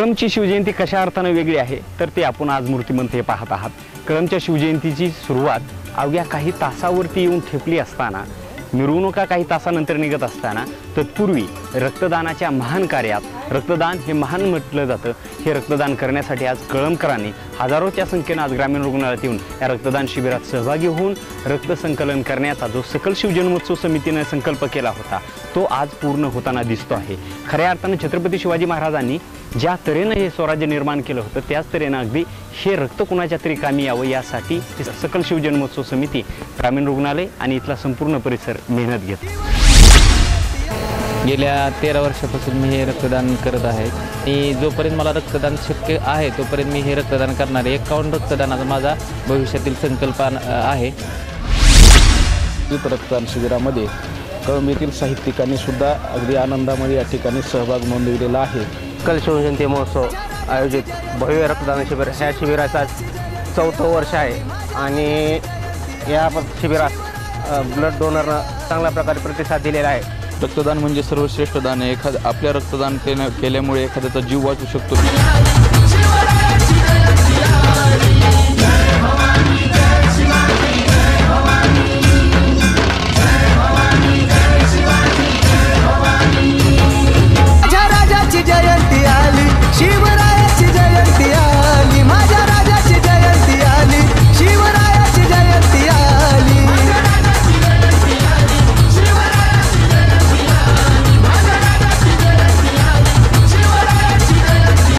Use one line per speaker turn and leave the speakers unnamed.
कळंबची शिवजयंती कशा अर्थाने वेगळी आहे तर ते आपण आज मूर्तिमंत हे पाहत आहात। कळंबच्या शिवजयंतीची सुरुवात अवघ्या काही तासावरती येऊन ठेपली असताना, मिरवणुका काही तासानंतर निघत असताना, तत्पूर्वी रक्तदानाच्या महान कार्यात रक्तदान हे महान म्हटलं जातं। हे रक्तदान करण्यासाठी आज कळंबकरांनी हजारोच्या संख्येने आज ग्रामीण रुग्णालयात येऊन या रक्तदान शिबिरात सहभागी होऊन रक्तसंकलन करण्याचा जो सकल शिवजन्मोत्सव समितीने संकल्प केला होता तो आज पूर्ण होताना दिसतो आहे। खऱ्या अर्थाने छत्रपती शिवाजी महाराजांनी ज्या तऱ्हेनं हे स्वराज्य निर्माण केलं होतं त्याच तऱ्हेनं अगदी हे रक्त कुणाच्या तरी कामी यावं यासाठी सकल शिवजन्मोत्सव समिती, ग्रामीण रुग्णालय आणि इथला संपूर्ण परिसर मेहनत घेत।
गेल्या 13 वर्षापासून मी हे रक्तदान करत आहे आणि जोपर्यंत मला रक्तदान शक्य आहे तोपर्यंत मी हे रक्तदान करणार आहे। 51 रक्तदानाचा माझा भविष्यातील संकल्प आहे।
रक्तदान शिबिरामध्ये कळंब येथील साहित्यिकांनी सुद्धा अगदी आनंदामध्ये या ठिकाणी सहभाग नोंदविलेला आहे।
सकल शिवजयंती महोत्सव आयोजित भव्य रक्तदान शिबिर ह्या शिबिराचा 4थं वर्ष आहे आणि या शिबिरात ब्लड डोनरनं चांगल्या प्रकारे प्रतिसाद दिलेला आहे।
रक्तदान म्हणजे सर्वश्रेष्ठ दान आहे। आपल्या रक्तदान केल्यामुळे एखाद्याचा जीव वाचू शकतो।